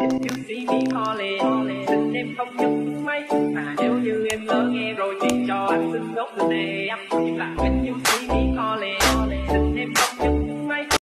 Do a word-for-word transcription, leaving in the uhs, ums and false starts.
You see me calling, xin em không nhấc máy, mà nếu như em lỡ nghe rồi thì cho anh xin đốt lời này. Là when you see